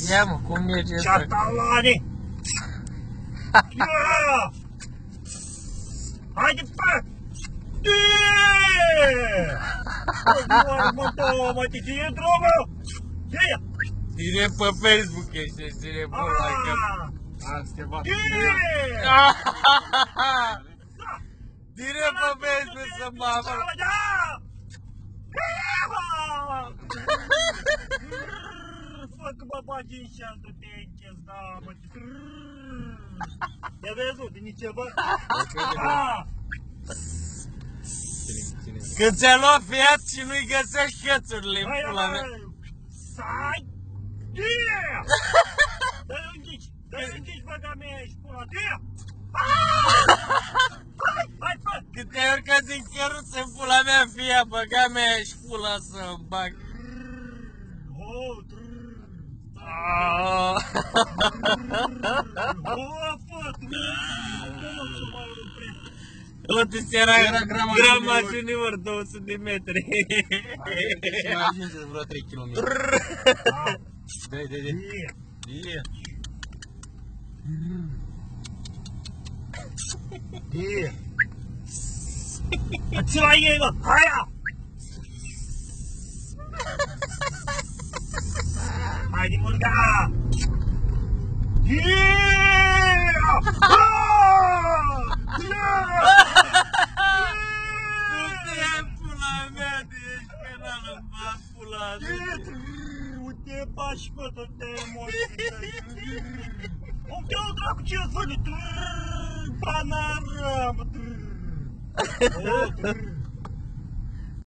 Ia mă, cum merge ăsta? Catalane! Ia! Haide, fă! Mă, te ține drumul! Ia! Direct pe Facebook ești, ține bun la cap. Am schimbat. Direct pe Facebook să mă apă. Fă că mă bagi în șan, tu te închezi, da, mă, te vezi, de nici ceva? Când ți-a luat Fiat și nu-i găsești hățurile în pula mea. Stai! Dă-i închici, băga mea, ești pula, tia! Hai, fă! Când te-ai urcat din căruț în pula mea, Fia, băga mea și pula să-mi bag. Uite, era gramațiunii ori 200 de metri. Mai ajunge vreo 3 km. Dă-i. Ți-l ai ei, mă! Haia! Haide, murga! Pula mea, de ești penal în bas, pula mea. Uite, bași, mă, toate emoții. Uite, o dracu, ce-ți văd? Banară, mă!